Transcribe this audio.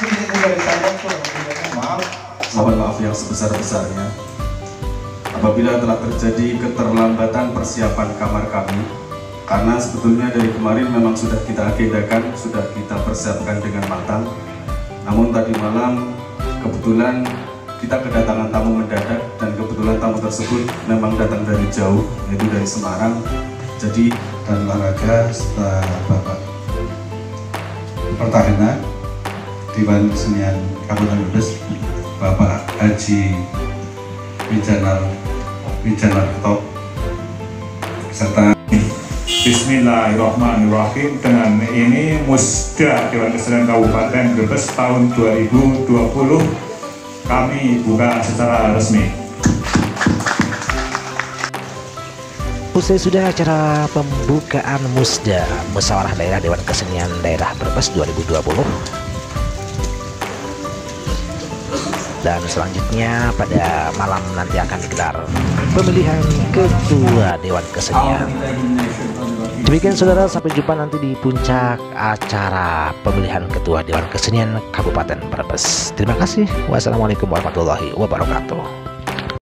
Mohon maaf yang sebesar-besarnya apabila telah terjadi keterlambatan persiapan kamar kami, karena sebetulnya dari kemarin memang sudah kita agendakan, sudah kita persiapkan dengan matang. Namun tadi malam kebetulan kita kedatangan tamu mendadak, dan kebetulan tamu tersebut memang datang dari jauh, yaitu dari Semarang. Jadi dan olahraga serta Bapak Pertahanan Dewan Kesenian Kabupaten Brebes, Bapak Haji Wijanarto, serta Bismillahirrahmanirrahim. Dengan ini Musda Dewan Kesenian Kabupaten Brebes tahun 2020 kami buka secara resmi. Usai sudah acara pembukaan Musda Musyawarah Daerah Dewan Kesenian Daerah Brebes 2020, dan selanjutnya pada malam nanti akan digelar pemilihan ketua Dewan Kesenian. Demikian saudara, sampai jumpa nanti di puncak acara pemilihan ketua Dewan Kesenian Kabupaten Brebes. Terima kasih. Wassalamualaikum warahmatullahi wabarakatuh.